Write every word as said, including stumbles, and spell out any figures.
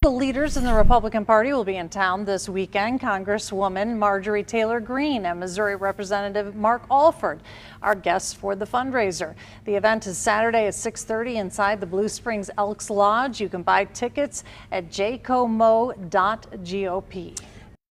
The leaders in the Republican Party will be in town this weekend. Congresswoman Marjorie Greene and Missouri Representative Mark Alford are guests for the fundraiser. The event is Saturday at six thirty inside the Blue Springs Elks Lodge. You can buy tickets at j c o m o dot g o p.